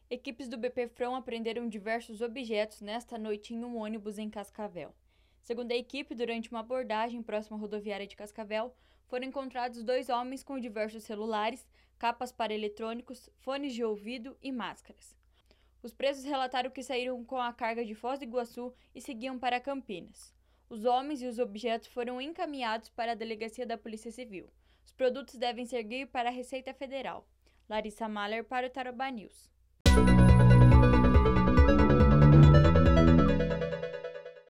Equipes do BP-From apreenderam diversos objetos nesta noite em um ônibus em Cascavel. Segundo a equipe, durante uma abordagem próxima à rodoviária de Cascavel, foram encontrados 2 homens com diversos celulares, capas para eletrônicos, fones de ouvido e máscaras. Os presos relataram que saíram com a carga de Foz do Iguaçu e seguiam para Campinas. Os homens e os objetos foram encaminhados para a delegacia da Polícia Civil. Os produtos devem seguir para a Receita Federal. Larissa Mahler para o Tarobá News.